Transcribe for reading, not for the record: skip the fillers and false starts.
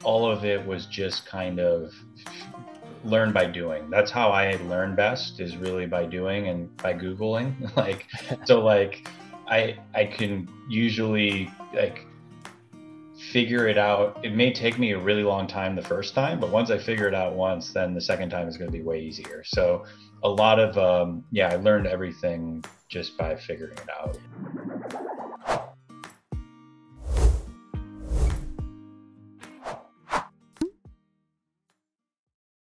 all of it was just kind of learn by doing. That's how I learn best, is really by doing and by Googling. Like, so like I can usually like figure it out. It may take me a really long time the first time, but once I figure it out once, then the second time is going to be way easier. So a lot of, yeah, I learned everything just by figuring it out.